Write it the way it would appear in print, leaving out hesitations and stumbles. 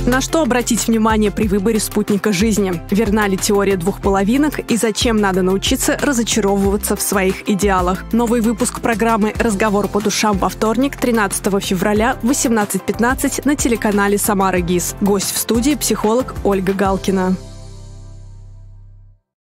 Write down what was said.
На что обратить внимание при выборе спутника жизни? Верна ли теория двух половинок и зачем надо научиться разочаровываться в своих идеалах? Новый выпуск программы «Разговор по душам» во вторник, 13 февраля в 18:15 на телеканале «Самара ГИС». Гость в студии – психолог Ольга Галкина.